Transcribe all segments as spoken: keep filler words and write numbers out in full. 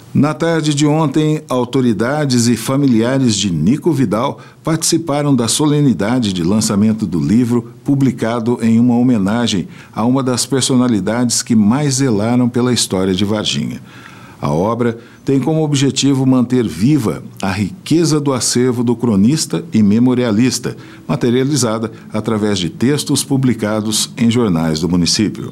Na tarde de ontem, autoridades e familiares de Nico Vidal participaram da solenidade de lançamento do livro, publicado em uma homenagem a uma das personalidades que mais zelaram pela história de Varginha. A obra tem como objetivo manter viva a riqueza do acervo do cronista e memorialista, materializada através de textos publicados em jornais do município.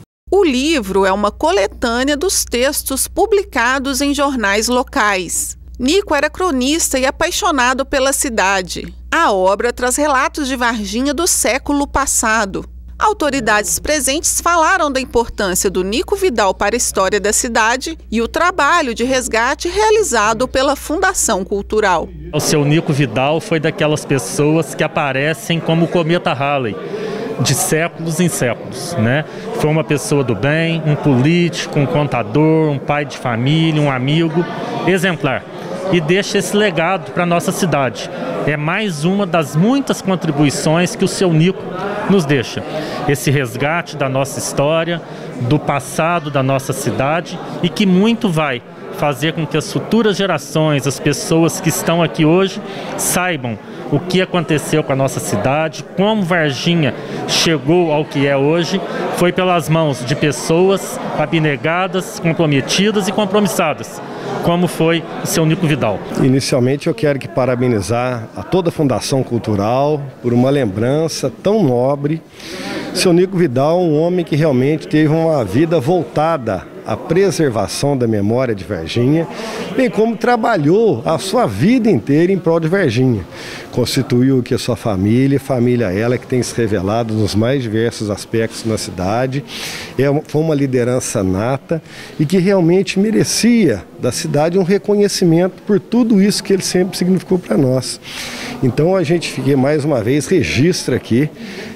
O livro é uma coletânea dos textos publicados em jornais locais. Nico era cronista e apaixonado pela cidade. A obra traz relatos de Varginha do século passado. Autoridades presentes falaram da importância do Nico Vidal para a história da cidade e o trabalho de resgate realizado pela Fundação Cultural. O seu Nico Vidal foi daquelas pessoas que aparecem como o cometa Halley, de séculos em séculos, né? Foi uma pessoa do bem, um político, um contador, um pai de família, um amigo exemplar. E deixa esse legado para a nossa cidade. É mais uma das muitas contribuições que o seu Nico nos deixa. Esse resgate da nossa história, do passado da nossa cidade e que muito vai fazer com que as futuras gerações, as pessoas que estão aqui hoje, saibam o que aconteceu com a nossa cidade, como Varginha chegou ao que é hoje, foi pelas mãos de pessoas abnegadas, comprometidas e compromissadas, como foi o seu Nico Vidal. Inicialmente eu quero que parabenizar a toda a Fundação Cultural por uma lembrança tão nobre. Seu Nico Vidal, um homem que realmente teve uma vida voltada à preservação da memória de Varginha, bem como trabalhou a sua vida inteira em prol de Varginha. Constituiu que a sua família, família ela que tem se revelado nos mais diversos aspectos na cidade, é, foi uma liderança nata e que realmente merecia da cidade um reconhecimento por tudo isso que ele sempre significou para nós. Então a gente fica mais uma vez, registra aqui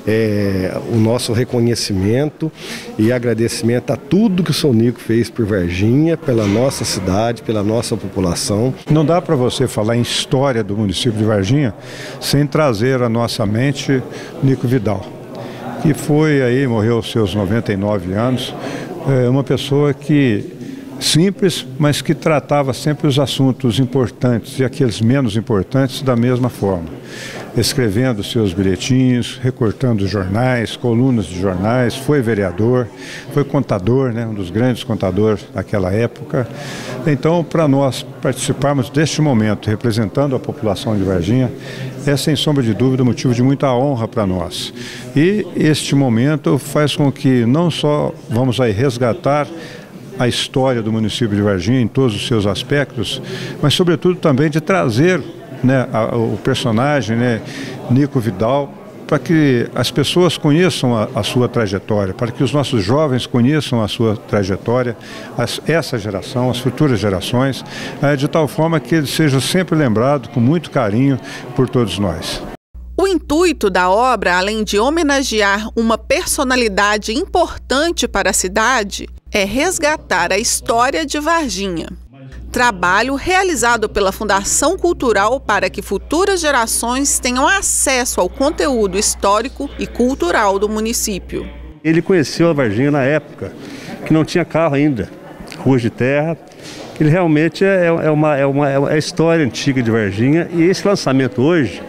é, o nosso reconhecimento e agradecimento a tudo que o seu Nico fez por Varginha, pela nossa cidade, pela nossa população. Não dá para você falar em história do município de Varginha sem trazer à nossa mente Nico Vidal, que foi aí, morreu aos seus noventa e nove anos, é uma pessoa que simples, mas que tratava sempre os assuntos importantes e aqueles menos importantes da mesma forma, escrevendo seus bilhetinhos, recortando jornais, colunas de jornais, foi vereador, foi contador, né, um dos grandes contadores daquela época. Então, para nós participarmos deste momento, representando a população de Varginha, é sem sombra de dúvida motivo de muita honra para nós. E este momento faz com que não só vamos aí resgatar a história do município de Varginha em todos os seus aspectos, mas sobretudo também de trazer, né, a, o personagem, né, Nico Vidal, para que as pessoas conheçam a, a sua trajetória, para que os nossos jovens conheçam a sua trajetória, as, essa geração, as futuras gerações, é, de tal forma que ele seja sempre lembrado com muito carinho por todos nós. O intuito da obra, além de homenagear uma personalidade importante para a cidade, é resgatar a história de Varginha. Trabalho realizado pela Fundação Cultural para que futuras gerações tenham acesso ao conteúdo histórico e cultural do município. Ele conheceu a Varginha na época que não tinha carro ainda, ruas de terra. Ele realmente é, é, uma, é, uma, é a história antiga de Varginha e esse lançamento hoje,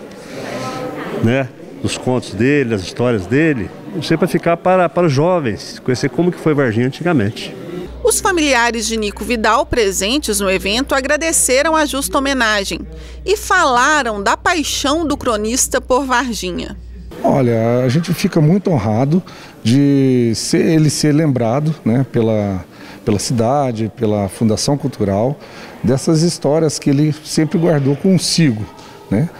né, dos contos dele, das histórias dele, sempre para ficar para, para os jovens, conhecer como que foi Varginha antigamente. Os familiares de Nico Vidal presentes no evento agradeceram a justa homenagem e falaram da paixão do cronista por Varginha. Olha, a gente fica muito honrado de ser, ele ser lembrado, né, pela, pela cidade, pela Fundação Cultural, dessas histórias que ele sempre guardou consigo, né?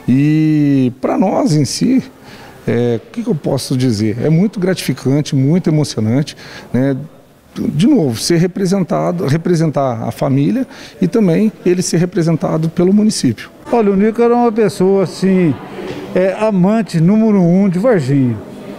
E para nós em si, é, o que, que eu posso dizer? É muito gratificante, muito emocionante, né? De novo, ser representado, representar a família e também ele ser representado pelo município. Olha, o Nico era uma pessoa assim, é, amante número um de Varginha.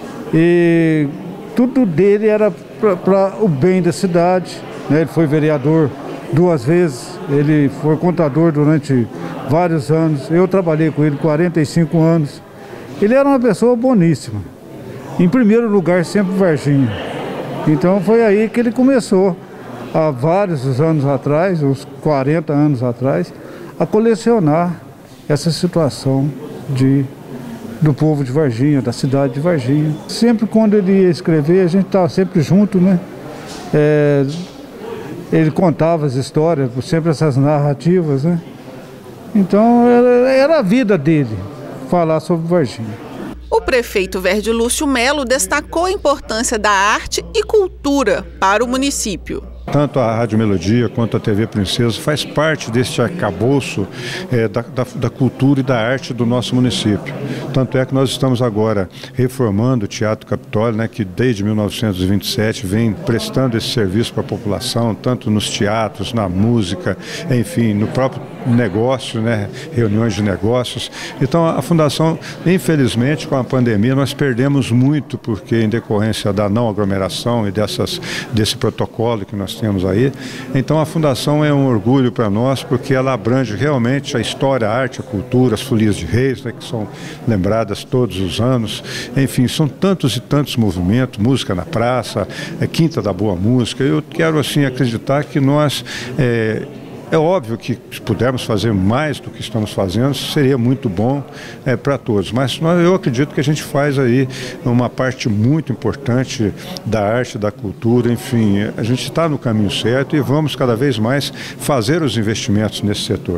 E tudo dele era para o bem da cidade, né? Ele foi vereador duas vezes, ele foi contador durante vários anos. Eu trabalhei com ele quarenta e cinco anos. Ele era uma pessoa boníssima. Em primeiro lugar, sempre Varginha. Então foi aí que ele começou há vários anos atrás, uns quarenta anos atrás, a colecionar essa situação de, do povo de Varginha, da cidade de Varginha. Sempre quando ele ia escrever, a gente estava sempre junto, né? É, ele contava as histórias, sempre essas narrativas, né? Então era, era a vida dele, falar sobre Varginha. O prefeito Verde Lúcio Melo destacou a importância da arte e cultura para o município. Tanto a Rádio Melodia quanto a T V Princesa faz parte deste arcabouço é, da, da, da cultura e da arte do nosso município. Tanto é que nós estamos agora reformando o Teatro Capitólio, né, que desde mil novecentos e vinte e sete vem prestando esse serviço para a população, tanto nos teatros, na música, enfim, no próprio negócio, né, reuniões de negócios. Então a Fundação, infelizmente, com a pandemia, nós perdemos muito, porque em decorrência da não aglomeração e dessas, desse protocolo que nós temos aí. Então a Fundação é um orgulho para nós, porque ela abrange realmente a história, a arte, a cultura, as folias de reis, né, que são lembradas todos os anos. Enfim, são tantos e tantos movimentos, música na praça, é, Quinta da Boa Música. Eu quero assim acreditar que nós... É, É óbvio que se pudermos fazer mais do que estamos fazendo, seria muito bom é, para todos. Mas nós, eu acredito que a gente faz aí uma parte muito importante da arte, da cultura, enfim, a gente está no caminho certo e vamos cada vez mais fazer os investimentos nesse setor.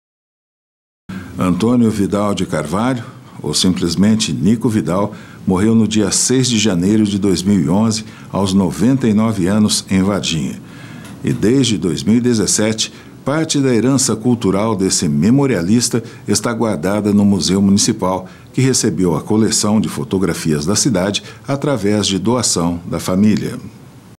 Antônio Vidal de Carvalho, ou simplesmente Nico Vidal, morreu no dia seis de janeiro de dois mil e onze, aos noventa e nove anos, em Varginha. E desde dois mil e dezessete, parte da herança cultural desse memorialista está guardada no Museu Municipal, que recebeu a coleção de fotografias da cidade através de doação da família.